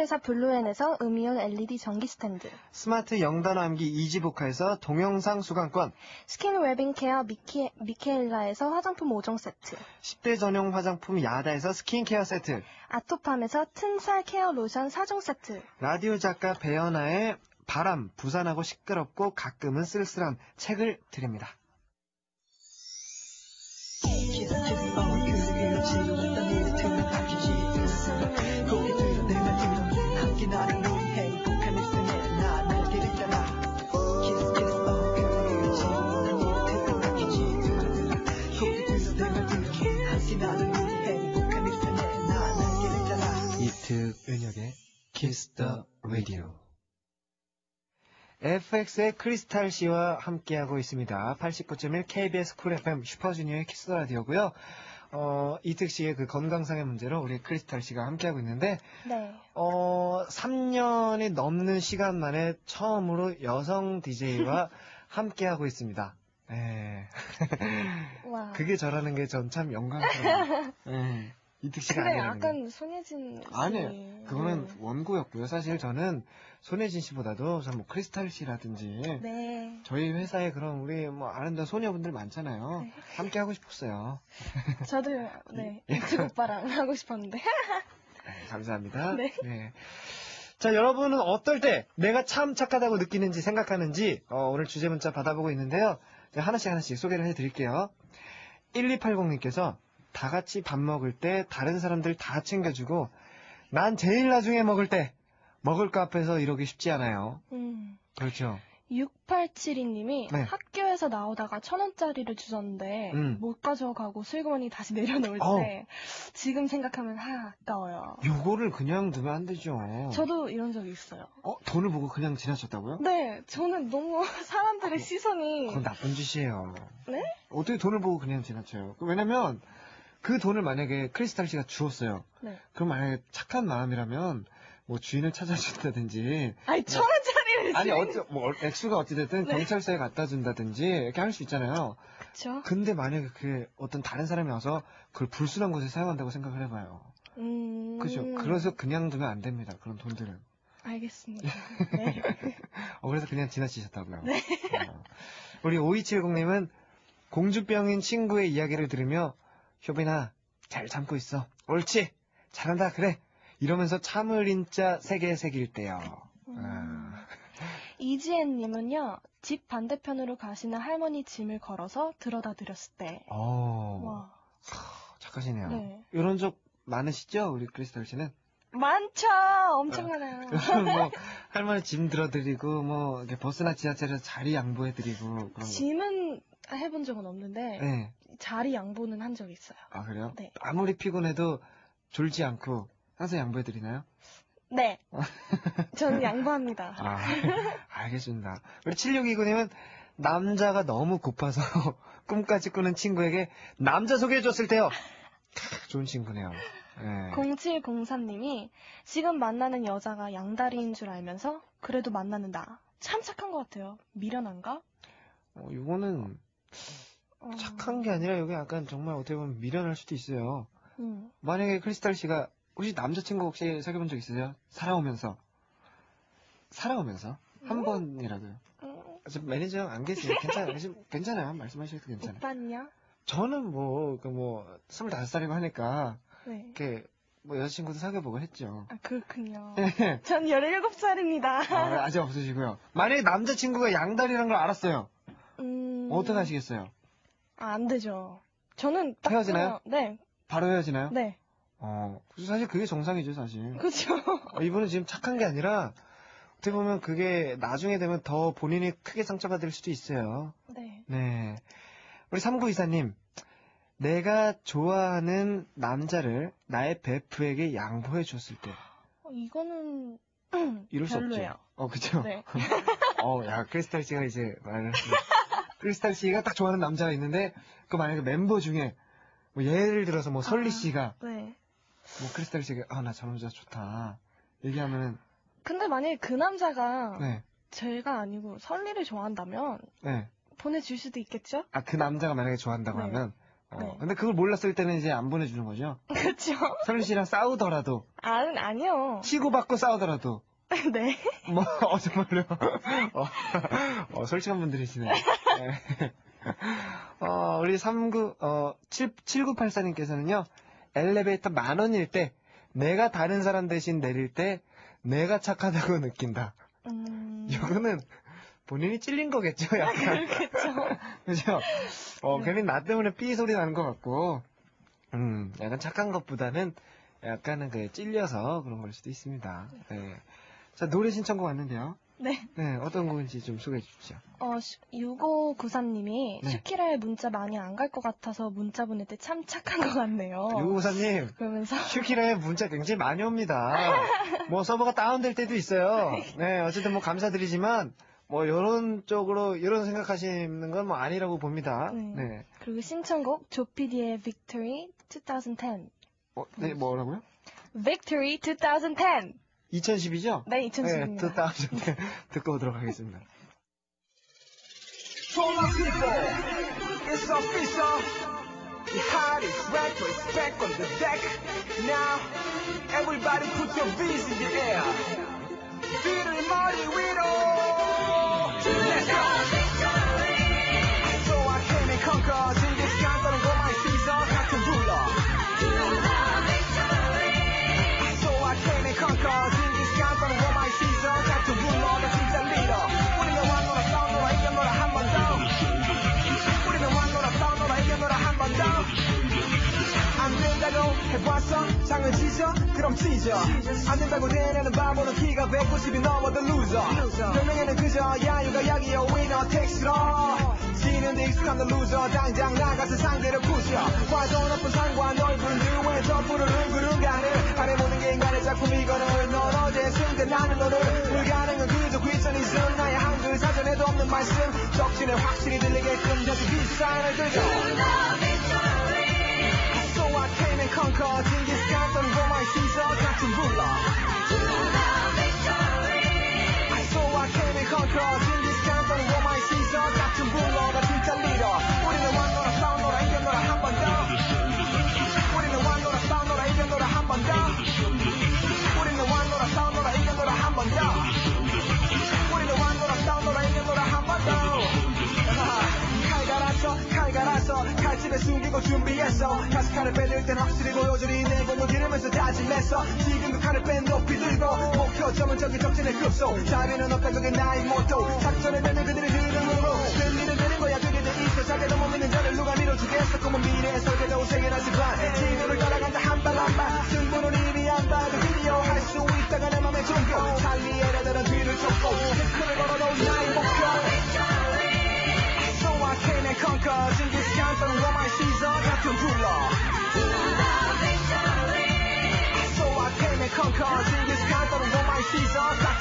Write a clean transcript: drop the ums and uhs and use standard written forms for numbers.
회사 블루엔에서 음이온 LED 전기 스탠드, 스마트 영단어 암기 이지보카에서 동영상 수강권, 스킨 웰빙 케어 미케일라에서 화장품 5종 세트, 10대 전용 화장품 야다에서 스킨케어 세트, 아토팜에서 튼살 케어 로션 4종 세트, 라디오 작가 배연아의 바람, 부산하고 시끄럽고 가끔은 쓸쓸한 책을 드립니다. 이특 은혁의 Kiss the Radio. FX의 크리스탈 씨와 함께하고 있습니다. 89.1 KBS 쿨 FM 슈퍼주니어의 키스 라디오고요. 이특 씨의 그 건강상의 문제로 우리 크리스탈 씨가 함께하고 있는데, 네. 3년이 넘는 시간 만에 처음으로 여성 DJ와 함께하고 있습니다. 네. 와. 그게 저라는 게 전 참 영광스러워요. 네. 이특 씨가 근데 아니라는 약간 손예진 씨. 아니에요. 그거는 원고였고요. 사실 저는 손예진 씨보다도 뭐 크리스탈 씨라든지 네. 저희 회사에 그런 우리 뭐 아름다운 소녀분들 많잖아요. 네. 함께 하고 싶었어요. 저도 네. 이특 오빠랑 하고 싶었는데. 네, 감사합니다. 네. 네. 자, 여러분은 어떨 때 내가 참 착하다고 느끼는지 생각하는지 오늘 주제 문자 받아보고 있는데요. 하나씩 소개를 해드릴게요. 1280님께서 다 같이 밥 먹을 때 다른 사람들 다 챙겨주고 난 제일 나중에 먹을 때 먹을 거 앞에서 이러기 쉽지 않아요. 그렇죠. 6872님이 네. 학교에서 나오다가 1,000원짜리를 주셨는데 못 가져가고 슬그머니 다시 내려놓을 때 지금 생각하면 아까워요. 요거를 그냥 두면 안 되죠. 저도 이런 적이 있어요. 돈을 보고 그냥 지나쳤다고요? 네, 저는 너무 사람들의 시선이. 그건 나쁜 짓이에요. 네? 어떻게 돈을 보고 그냥 지나쳐요? 왜냐면 그 돈을 만약에 크리스탈 씨가 주었어요. 네. 그럼 만약에 착한 마음이라면 뭐 주인을 찾아준다든지. 아니 1,000원짜리를 아니 뭐 액수가 어찌됐든 네. 경찰서에 갖다 준다든지 이렇게 할 수 있잖아요. 그렇죠. 근데 만약에 그 어떤 다른 사람이 와서 그걸 불순한 곳에 사용한다고 생각을 해봐요. 그죠? 그래서 그냥 두면 안 됩니다. 그런 돈들은. 알겠습니다. 네. 그래서 그냥 지나치셨다고요. 네. 우리 5270님은 공주병인 친구의 이야기를 들으며 효빈아 잘 참고 있어. 옳지. 잘한다. 그래. 이러면서 참을인 자 3개 새길 때요. 이지엔님은요. 집 반대편으로 가시는 할머니 짐을 걸어서 들어다 드렸을 때. 와. 착하시네요. 네. 이런 적 많으시죠? 우리 크리스탈 씨는? 많죠. 엄청 많아요. 뭐 할머니 짐 들어드리고 뭐 이렇게 버스나 지하철에서 자리 양보해드리고 그런 짐은 해본 적은 없는데 네. 자리 양보는 한 적이 있어요. 아 그래요? 네. 아무리 피곤해도 졸지 않고 항상 양보해드리나요? 네. 저는 양보합니다. 알겠습니다. 우리 7629님은 남자가 너무 고파서 꿈까지 꾸는 친구에게 남자 소개해줬을 때요. 좋은 친구네요. 네. 0703님이 지금 만나는 여자가 양다리인 줄 알면서 그래도 만나는 나. 참 착한 것 같아요. 미련한가? 이거는 착한 게 아니라 여기 약간 정말 어떻게 보면 미련할 수도 있어요. 만약에 크리스탈 씨가 혹시 남자친구 혹시 사귀어본 적 있으세요? 살아오면서 한 번이라도요. 지금 매니저 안 계세요. 괜찮아요. 말씀하셔도 괜찮아요. 오빠는요? 저는 뭐 25살이고 하니까 네. 이렇게 뭐 여자친구도 사귀어보고 했죠. 그렇군요. 전 17살입니다. 아직 없으시고요. 만약에 남자친구가 양다리라는 걸 알았어요. 어떻게 하시겠어요? 안 되죠. 저는 딱 헤어지나요? 네. 바로 헤어지나요? 네. 사실 그게 정상이죠, 사실. 그렇죠. 이분은 지금 착한 게 아니라 어떻게 보면 그게 나중에 되면 더 본인이 크게 상처받을 수도 있어요. 네. 네. 우리 3924님. 내가 좋아하는 남자를 나의 베프에게 양보해 줬을 때. 이거는 이럴 수 별로예요. 없죠. 그쵸? 네. 크리스탈 씨가 이제 말을 했어요. 크리스탈 씨가 딱 좋아하는 남자가 있는데, 만약에 멤버 중에, 뭐 예를 들어서 뭐 설리 씨가, 네. 뭐 크리스탈 씨가, 나 저 남자 좋다. 얘기하면은. 근데 만약에 그 남자가, 네. 제가 아니고 설리를 좋아한다면, 네. 보내줄 수도 있겠죠? 그 남자가 만약에 좋아한다고 네. 하면, 네. 근데 그걸 몰랐을 때는 이제 안 보내주는 거죠? 그쵸? 설리 씨랑 싸우더라도. 아니요. 치고받고 싸우더라도. 네. 뭐, 정말요. 솔직한 분들이시네. 네. 우리 7984님께서는요, 엘리베이터 10,000원일 때, 내가 다른 사람 대신 내릴 때, 내가 착하다고 느낀다. 이거는 본인이 찔린 거겠죠, 약간. 그렇겠죠. 그죠? 괜히 나 때문에 삐 소리 나는 것 같고, 약간 착한 것보다는 약간은 찔려서 그런 걸 수도 있습니다. 네. 자, 노래 신청곡 왔는데요. 네. 네, 어떤 곡인지 좀 소개해 주십시오. 6594님이 네. 슈키라의 문자 많이 안 갈 것 같아서 문자 보낼 때 참 착한 것 같네요. 유고사님, 그러면서 슈키라의 문자 굉장히 많이 옵니다. 뭐 서버가 다운될 때도 있어요. 네, 어쨌든 뭐 감사드리지만, 뭐 이런 쪽으로 이런 생각하시는 건 뭐 아니라고 봅니다. 네. 그리고 신청곡 조피디의 Victory 2010. 네, 뭐라고요? Victory 2010. 2010이죠? 네, 2010입니다. 네, 다운될 때 듣고 오도록 하겠습니다. It's official. The hottest rapper is back on the deck. Now, everybody put your V's in the air. Feel the money 위로. Let's go. So I came and conquered. Genghis Khan 떠는 고마의 시선 같은 ruler. So I came and conquered. Genghis Khan 떠는 고마의 시선 같은 ruler. 나 진짜 leader. 우리는 왕노라 싸우노라 이겨노라 한 번 더. 우리는 왕노라 싸우노라 이겨노라 한 번 더. 안 된다고 해봤어 장을 찢어 그럼 찢어 안 된다고 대내는 바보는 키가 190이 넘어도 loser 변명에는 그저 야유가 약이여 winner takes it all 지는데 익숙한 너 loser 당장 나가서 상대를 부셔 화도 높은 상관 얼굴 누에 더 푸르른 구름가는 안에 모든 게 인간의 작품이거늘 넌 어제 승대 나는 너를 불가능은 그저 귀천이슨 나의 한글 사전에도 없는 말씀 적진에 확실히 들리게끔 다시 빗사인을 들고 So I came and conquered Genghis Khan 떠는 고마의 시선 같은 ruler So I came and conquered Genghis Khan 떠는 고마의 시선 같은 ruler 나 진짜 leader 우리는 왕노라 싸우노라 이겨노라 한 번 더 우리는 왕노라 싸우노라 이겨노라 한 번 더 우리는 왕노라 싸우노라 이겨노라 한 번 더 우리는 왕노라 싸우노라 이겨노라 한 번 더 칼 갈아서 칼집에 숨기고 준비했어 다시 칼을 빼들 땐 확실히 보여주리 내 공을 기르면서 다짐했어 지금도 칼을 뺀 높이 들고 목표점은 저기 적진의 급소 자비는 없다 그게 나의 모토 작전을 뱉는 그들의 흐름으로 들리는 되는 거야 그게 돼 있어 자기도 못 믿는 자를 누가 밀어주겠어 꿈은 미래의 설계도 생애나 습관 지구를 따라간다 한 발 한 발 승부는 이미 안 봐도 드디어 할 수 있다가 내 맘의 종교 달리 애들은 뒤를 쫓고 태클을 걸어도 나의 목표 So I came and conquered Genghis Khan 떠는 고마의 시선 같은 ruler So I came and conquered Genghis Khan 떠는 고마의 시선